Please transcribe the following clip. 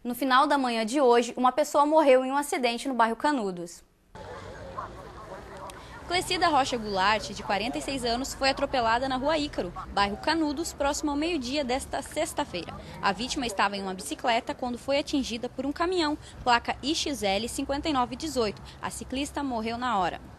No final da manhã de hoje, uma pessoa morreu em um acidente no bairro Canudos. Clecida Rocha Goulart, de 46 anos, foi atropelada na rua Ícaro, bairro Canudos, próximo ao meio-dia desta sexta-feira. A vítima estava em uma bicicleta quando foi atingida por um caminhão, placa IXL 5918. A ciclista morreu na hora.